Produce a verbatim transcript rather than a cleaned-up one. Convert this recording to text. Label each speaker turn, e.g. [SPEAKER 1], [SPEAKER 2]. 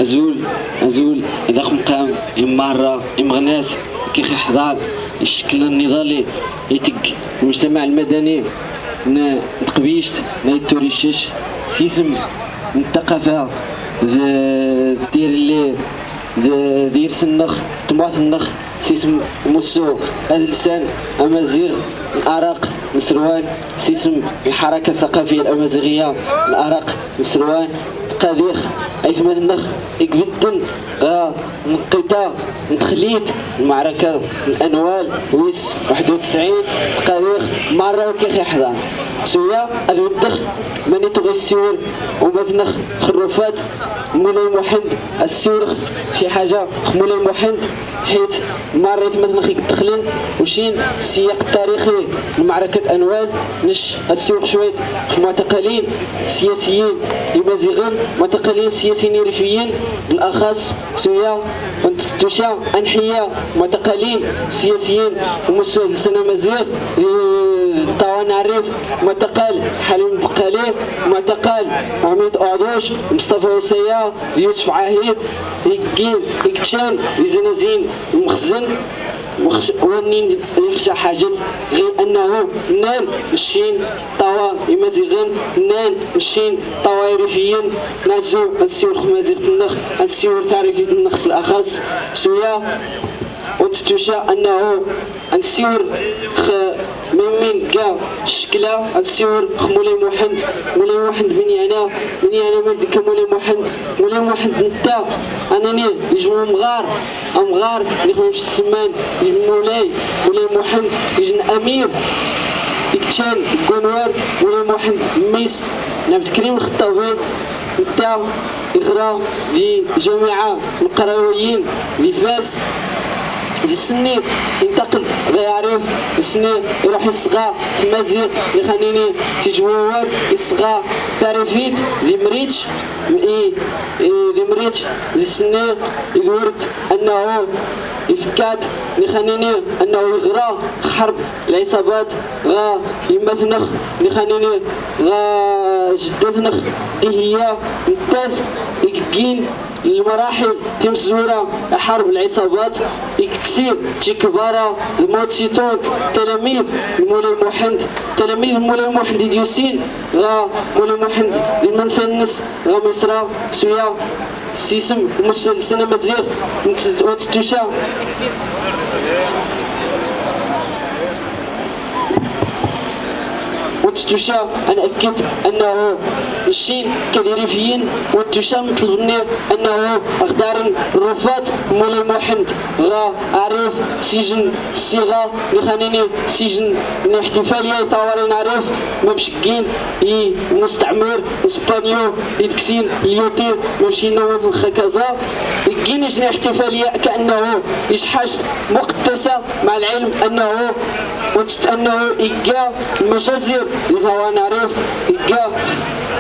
[SPEAKER 1] أزول أزول إذا مقام إمارة إمغناس كيخي حضار الشكل النضالي يتق المجتمع المدني نتقبيشت نايتوريشش سيسم الثقافة دير اللي دير سنخ طماط النخ سيسم موسو اللسان أمازيغ الأرق نسروان سيسم الحركة الثقافية الأمازيغية الأرق نسروان قاديخ أيثم النخ يقبدن غا نقيتا نتخليت المعركة الأنوال ويس واحد وتسعين قاديخ مرة وكيخي حضان سويا هذا الدخ ماني تغي السيور ومثنخ خروفات مولاي محمد السيور شي حاجة مولاي محمد حيت مريت مثنخ يدخلن وشين السياق التاريخي لمعركة أنوال نش السيور شويت معتقلين سياسيين يمازيغين معتقلين سياسيين ريفيين بالأخص سويا وانتوشا أنحية معتقلين سياسيين ومسؤول سنة مزيغ طاوة نعرف معتقل حليم بقالي معتقل عميد أعدوش مصطفى وسيا يوسف عهيد يقين يكتشان يزنزين المخزن ونين يخشى حاجة غير أنه نان الشين طاوة يمازيغين نان الشين طاوة ريفيين نازو نسيور خمازيغ النخ نسيور تعريفي النخس الأخص سويا وتتوشى أنه نسيور من كاع الشكلة نسيور مولاي محمد مولاي محمد بني أنا بني أنا مازيكا مولاي محمد مولاي محمد نتا أنني يجمو مغار أمغار اللي خمش السمان مولاي مولاي محمد يجن أمير يكتشان كونوار مولاي محمد ميس نعبد كريم الخطابي نتا يغرا دي جامعة القرويين دي فاس زي السني ينتقل غيعرف السني يروح يصغى في مازيغ يخليني سيجوار يصغى تعرفيت ذي مريتش اي ذي مريتش زي السني يدورت انه يفكات يخليني انه يغرى حرب العصابات غا يمثنخ يخليني غا جدتنخ دي هي نتاث يكين المراحل تم زورا حرب العصابات يكسير تشي كبارة الموتسيتونك تلاميذ مولاي محمد تلاميذ مولاي محمد ديوسين غا مولاي محمد المنفنس غا مصرا سويا سيسم مسل سنة مزيغ وتتوشا وتتوشا أنا أكد أنه الشين كالريفيين وتتوشا مطلبني أنه أخدار الرفات مولاي محمد غا أعرف سجن الصيغة لخانيني سجن الاحتفالية طوارين عرف ممشكين ي مستعمر اسبانيو يدكسين اليوتير ممشي نوم في كازا يجيني شنو احتفالية كأنه يشحش مقدسة مع العلم أنه وجدت أنه إيجا مجازر إذا نعرف إيجا